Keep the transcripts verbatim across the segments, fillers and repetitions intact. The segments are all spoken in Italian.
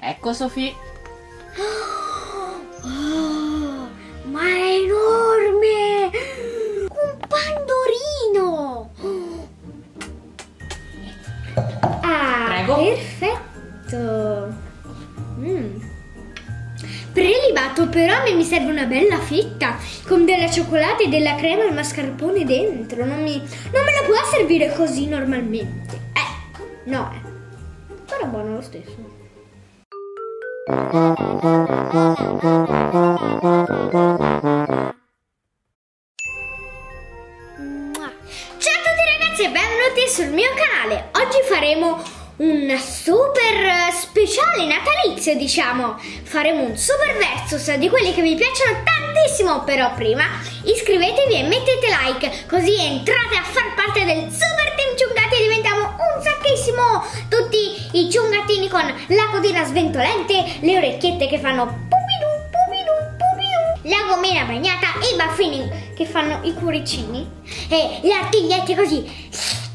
Ecco Sofì. Oh, ma è enorme! Un pandorino! Ah, prego. Perfetto. Mm. Prelibato, però a me mi serve una bella fetta con della cioccolata e della crema al mascarpone dentro. Non, mi, non me la può servire così normalmente. Eh, no, eh. Però buono lo stesso. Ciao a tutti ragazzi e benvenuti sul mio canale. Oggi faremo un super speciale natalizio, diciamo. Faremo un super versus di quelli che vi piacciono tantissimo. Però prima iscrivetevi e mettete like, così entrate a far parte del super team Ciungatti e diventiamo un sacchissimo. Tutti i ciungattini con la codina sventolente, le orecchiette che fanno pupidu pupidu pupidu, la gommina bagnata e i baffini che fanno i cuoricini e le artigliette così.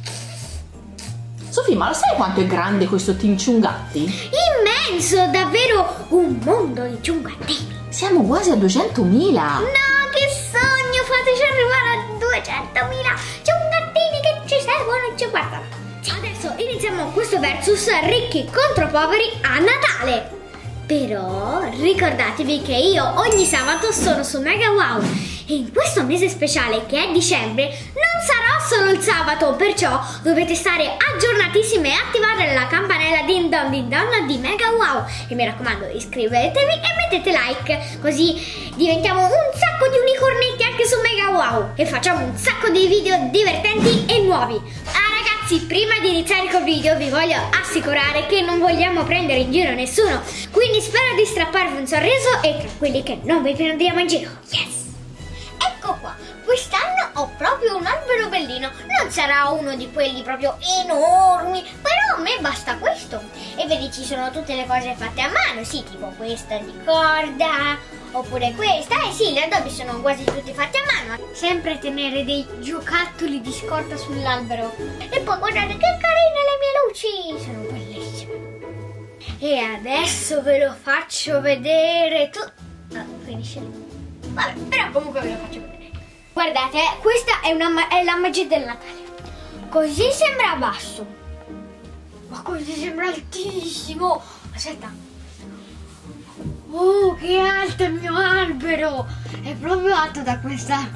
Sofì, ma lo sai quanto è grande questo team Ciungatti? Immenso, davvero un mondo di ciungattini. Siamo quasi a duecentomila. No, che sogno, fateci arrivare a duecentomila ciungattini che ci seguono e ci guardano. Sì. Adesso iniziamo questo versus ricchi contro poveri a Natale. Però ricordatevi che io ogni sabato sono su Mega Wow e in questo mese speciale che è dicembre non sarò solo il sabato, perciò dovete stare aggiornatissimi e attivare la campanella din don din don di Mega Wow. E mi raccomando, iscrivetevi e mettete like, così diventiamo un sacco di unicornetti anche su Mega Wow e facciamo un sacco di video divertenti e nuovi. Ah ragazzi, prima di iniziare col video vi voglio assicurare che non vogliamo prendere in giro nessuno, quindi spero di strapparvi un sorriso e tra quelli che non vi prendiamo in giro. Yes! Ecco qua, quest'anno ho proprio un albero bellino, non sarà uno di quelli proprio enormi, però a me basta questo. E vedi, ci sono tutte le cose fatte a mano, sì, tipo questa di corda, oppure questa, eh sì, gli addobbi sono quasi tutti fatti a mano. Sempre tenere dei giocattoli di scorta sull'albero. E poi guardate che carine le mie luci, sono bellissime. E adesso ve lo faccio vedere tu... Ah, finisce lì. Vabbè, però comunque ve lo faccio vedere. Guardate, eh, questa è, una, è la magia del Natale. Così sembra basso, ma così sembra altissimo. Aspetta. Oh, che alto il mio albero! È proprio alto da questa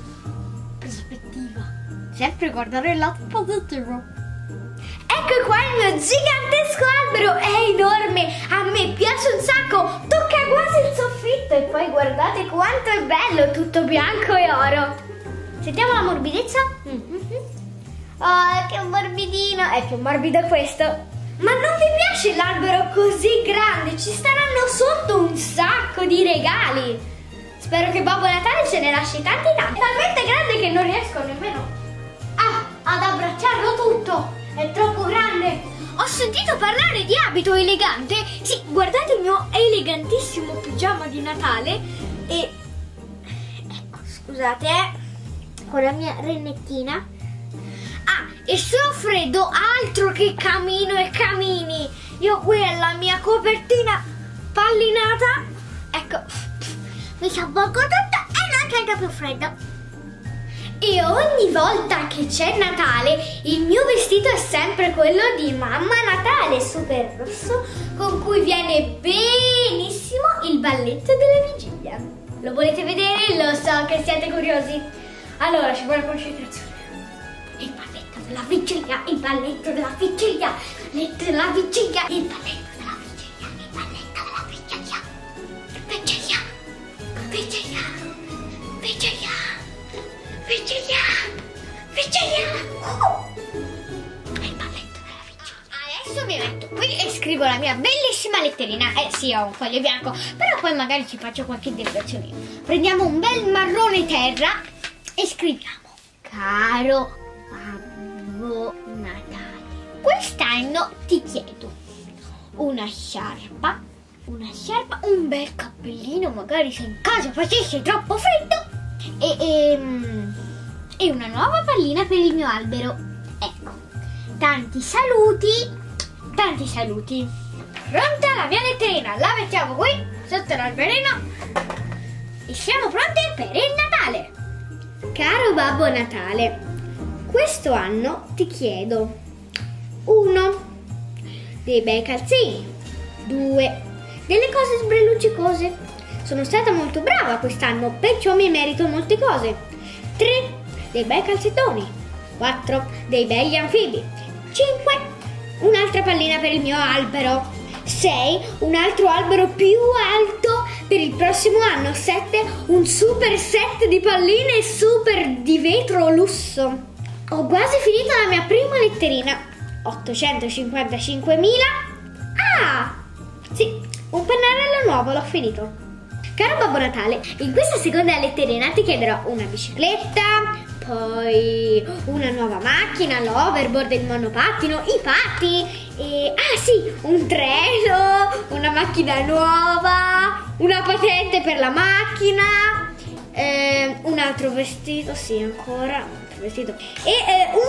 prospettiva. Sempre guardare il lato positivo. Ecco qua il mio gigantesco albero, è enorme, a me piace un sacco, tocca quasi il soffitto e poi guardate quanto è bello, tutto bianco e oro. Sentiamo la morbidezza? Mm-hmm. Oh, che morbidino, è più morbido questo. Ma non vi piace l'albero così grande? Ci staranno sotto un sacco di regali. Spero che Babbo Natale ce ne lasci tanti tanti. È talmente grande che non riesco nemmeno ah, ad abbracciarlo tutto. È troppo grande. Ho sentito parlare di abito elegante. Sì, guardate il mio elegantissimo pigiama di Natale. E ecco, scusate, eh, con la mia rennettina. Ah, e se ho freddo, altro che camino e camini. Io qui ho la mia copertina pallinata. Ecco, mi sabborgo tutto e non c'è più freddo. E ogni volta che c'è Natale il mio vestito è sempre quello di Mamma Natale, super rosso, con cui viene benissimo il balletto della vigilia. Lo volete vedere? Lo so che siete curiosi. Allora ci vuole concentrazione. Il balletto della vigilia, il balletto della vigilia, il balletto della vigilia, il balletto della vigilia, il balletto della vigilia, vigilia, vigilia, vigilia. Vigilia! Vigilia! Oh! È il balletto della vigilia. Adesso mi metto qui e scrivo la mia bellissima letterina. Eh sì, ho un foglio bianco, però poi magari ci faccio qualche decorazione. Prendiamo un bel marrone terra e scriviamo: Caro Babbo Natale, quest'anno ti chiedo una sciarpa, una sciarpa, un bel cappellino, magari se in casa facesse troppo freddo, e, e, e una nuova pallina per il mio albero. Ecco, tanti saluti, tanti saluti. pronta la mia letterina, la mettiamo qui sotto l'alberino e siamo pronti per il Natale. Caro Babbo Natale, questo anno ti chiedo uno dei bei calzini, due delle cose sbreluccicose. Sono stata molto brava quest'anno, perciò mi merito molte cose. tre dei bei calzettoni, quattro dei begli anfibi, cinque un'altra pallina per il mio albero, sei un altro albero più alto per il prossimo anno, sette un super set di palline super di vetro lusso. Ho quasi finito la mia prima letterina, ottocentocinquantacinquemila. Ah, sì, un pennarello nuovo, l'ho finito. Caro Babbo Natale, in questa seconda letterina ti chiederò una bicicletta, poi una nuova macchina, l'hoverboard, il monopattino, i patti, e ah sì, un treno, una macchina nuova, una patente per la macchina, eh, un altro vestito, sì ancora, un altro vestito, e eh, un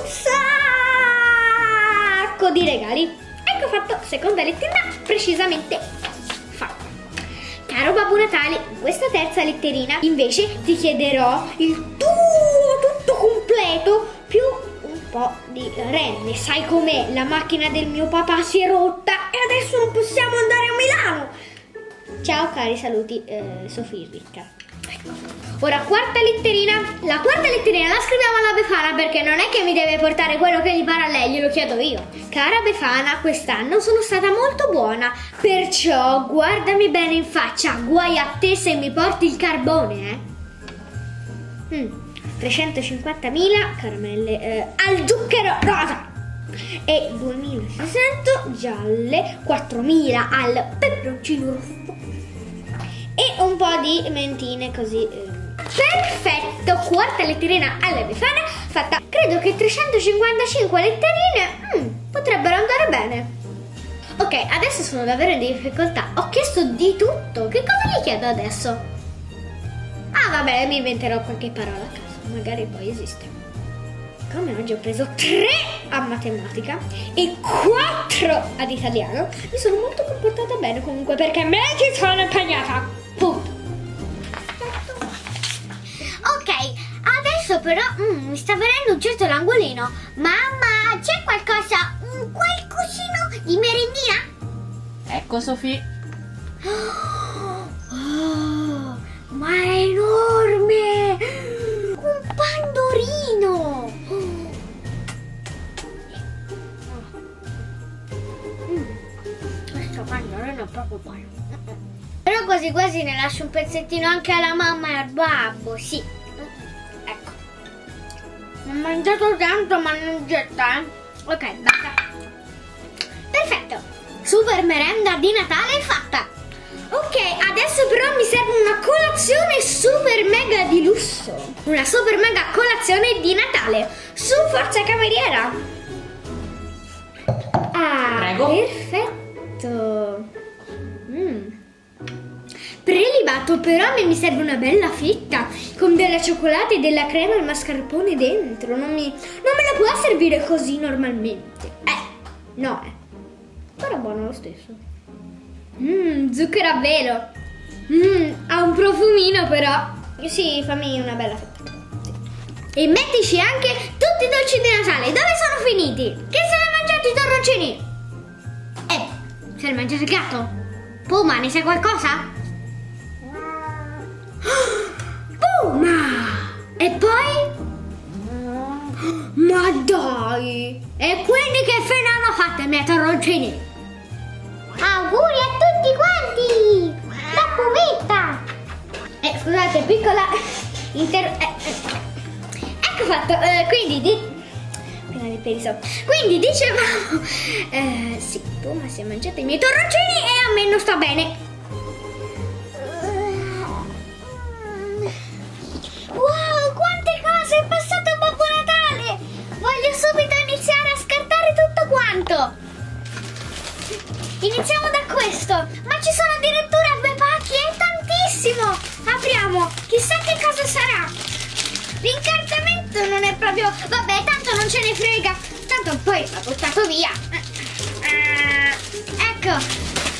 sacco di regali. Ecco fatto, seconda letterina precisamente fatta. Caro Babbo Natale, in questa terza letterina invece ti chiederò il tuo tutto completo più un po' di renne. Sai com'è? La macchina del mio papà si è rotta e adesso non possiamo andare a Milano. Ciao cari, saluti, eh, Sofì Ricca. Ecco. Ora quarta letterina. La quarta letterina la scriviamo alla Befana perché non è che mi deve portare quello che gli pare a lei, glielo chiedo io. Cara Befana, quest'anno sono stata molto buona, perciò guardami bene in faccia, guai a te se mi porti il carbone, eh. Mm. trecentocinquantamila caramelle eh, al zucchero rosa e duemilaseicento gialle, quattromila al peperoncino rosso e un po' di mentine così. Eh. Perfetto, quarta letterina alla Befana fatta. Credo che trecentocinquantacinque letterine mm, potrebbero andare bene. Ok, adesso sono davvero in difficoltà. Ho chiesto di tutto. Che cosa gli chiedo adesso? Ah vabbè, mi inventerò qualche parola a caso, magari poi esiste. Come oggi ho preso tre a matematica e quattro ad italiano, mi sono molto comportata bene comunque perché me ci sono impegnata. Punto. Ok, adesso però mm, mi sta venendo un certo l'angolino. Mamma, c'è qualcosa, mm, qualcosino di merendina? Ecco Sofì. Oh, oh, ma è enorme! Un pandorino! Mm, questo pandorino è proprio buono. Però quasi quasi ne lascio un pezzettino anche alla mamma e al babbo, sì. Ecco. Ho mangiato tanto ma non getta, eh. Ok, basta. Perfetto. Super merenda di Natale è fatta. Ok, adesso però mi serve una colazione super mega di lusso. Una super mega colazione di Natale. Su, forza cameriera. Ah, prego. Perfetto. Mm. Prelibato, però mi serve una bella fetta con della cioccolata e della crema al mascarpone dentro. Non, mi, non me la può servire così normalmente. Eh, no, eh. Però buono lo stesso. Mmm, zucchero a velo. Mmm, ha un profumino però. Sì, fammi una bella fetta. E mettici anche tutti i dolci di Natale. Dove sono finiti? Chi se li ha mangiati i torroncini? Eh, se li ha mangiati il gatto? Puma, ne sai qualcosa? Puma! E poi? Ma dai! E quindi che fine hanno fatto i miei torroncini? Auguri a tutti quanti! La pumetta! Eh, scusate, piccola inter... Eh, eh. Ecco fatto, eh, quindi di... Appena di peli sotto. Quindi dicevamo... Eh, sì, Puma si è mangiato i miei torroncini e a me non sta bene. Wow, quante cose! È passato Babbo Natale! Voglio subito iniziare a scartare tutto quanto! Iniziamo da questo! Ma ci sono addirittura due pacchi, è tantissimo! Apriamo! Chissà che cosa sarà! L'incartamento non è proprio... Vabbè, tanto non ce ne frega! Tanto poi l'ha buttato via! Ecco!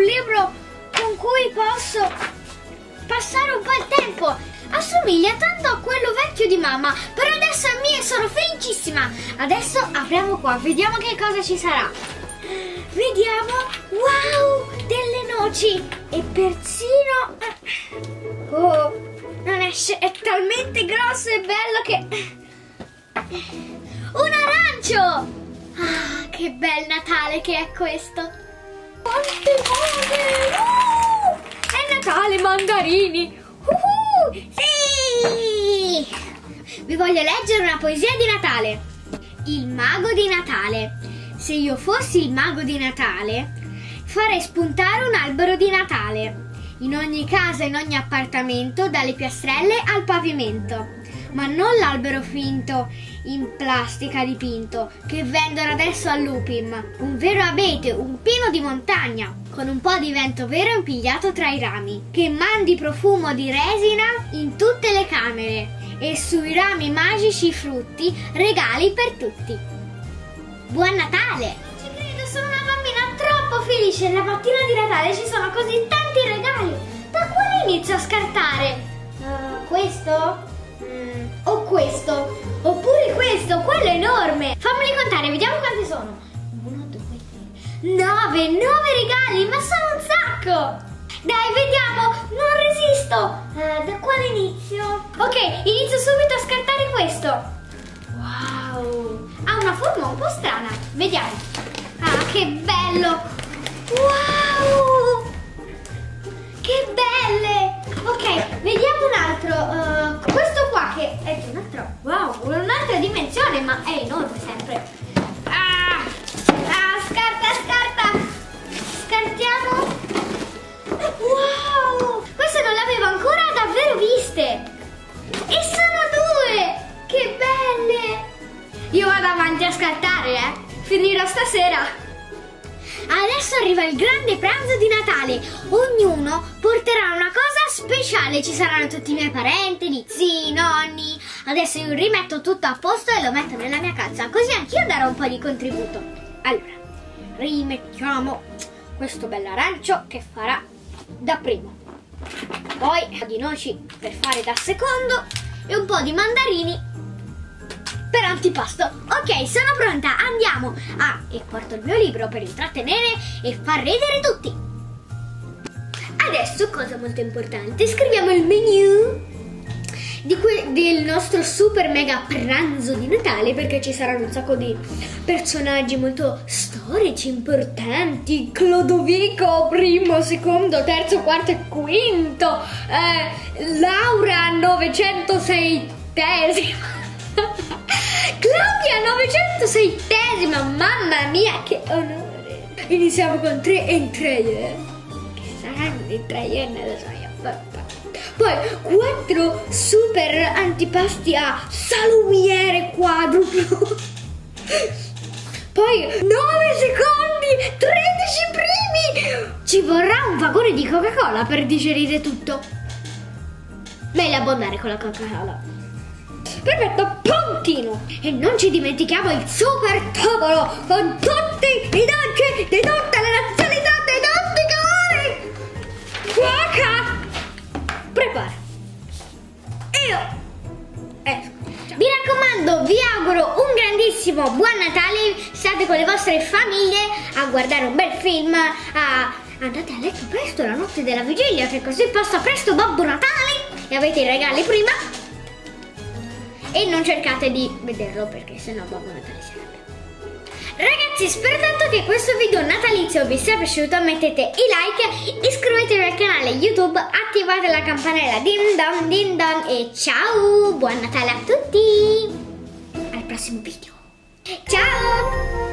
libro con cui posso passare un po' il tempo. Assomiglia tanto a quello vecchio di mamma, però adesso è mio e sono felicissima. Adesso apriamo qua, vediamo che cosa ci sarà. Vediamo, wow, delle noci e persino... Oh, non esce, è talmente grosso e bello che... Un arancio! Ah, che bel Natale che è questo! Quante cose! Uh, è Natale, mandarini! Uh, sì! Vi voglio leggere una poesia di Natale. Il mago di Natale. Se io fossi il mago di Natale, farei spuntare un albero di Natale in ogni casa, in ogni appartamento, dalle piastrelle al pavimento. Ma non l'albero finto in plastica dipinto che vendono adesso all'Upim. Un vero abete, un pino di montagna, con un po' di vento vero impigliato tra i rami, che mandi profumo di resina in tutte le camere e sui rami magici frutti, regali per tutti. Buon Natale! Ci credo, sono una bambina troppo felice. La mattina di Natale ci sono così tanti regali. Da quale inizio a scartare? Uh, questo? Mm, o questo? Oppure questo? Quello è enorme! Fammeli contare, vediamo quanti sono. Uno, due, tre, nove! Nove regali, ma sono un sacco! Dai, vediamo! Non resisto! Uh, da quale inizio? Ok, inizio subito a scartare questo. Wow! Ha una forma un po' strana. Vediamo. Ah, che bello! Wow! Che belle! Ok, vediamo un altro. Uh, questo qua che è un altro. Wow, un'altra dimensione, ma è enorme sempre. Ah! Ah, scarta, scarta! Scartiamo. Wow! Queste non le avevo ancora davvero viste. E sono due! Che belle! Io vado avanti a scartare, eh! Finirò stasera! Adesso arriva il grande pranzo di Natale. Ognuno porterà una cosa speciale. Ci saranno tutti i miei parenti, zii, nonni. Adesso io rimetto tutto a posto e lo metto nella mia calza, così anch'io darò un po' di contributo. Allora, rimettiamo questo bell'arancio che farà da primo. Poi un po' di noci per fare da secondo e un po' di mandarini per antipasto. Ok, sono pronta, andiamo. Ah, e porto il mio libro per intrattenere e far ridere tutti. Adesso, cosa molto importante, scriviamo il menu di del nostro super mega pranzo di Natale, perché ci saranno un sacco di personaggi molto storici, importanti. Clodovico primo, secondo, terzo, quarto e quinto, eh, Laura novecentoseitesima, Claudia novecentoseitesima, mamma mia che onore. Iniziamo con tre entrée, che saranno entrée nella soia. Poi quattro super antipasti a salumiere quadruplo. Poi nove secondi, tredici primi. Ci vorrà un vagone di Coca-Cola per digerire tutto. Meglio abbondare con la Coca-Cola. Perfetto, prontino. E non ci dimentichiamo il super tavolo con tutti i dolci di tutte le nazionalità, dei tanti colori. Cuoca, prepara. Io esco. Vi raccomando, vi auguro un grandissimo buon Natale. State con le vostre famiglie a guardare un bel film, a... andate a letto presto la notte della vigilia, che così passa presto Babbo Natale e avete i regali prima. E non cercate di vederlo, perché sennò Babbo Natale si arrabbia. Ragazzi, spero tanto che questo video natalizio vi sia piaciuto. Mettete i like, iscrivetevi al canale YouTube, attivate la campanella din don din don e ciao, buon Natale a tutti, al prossimo video, ciao.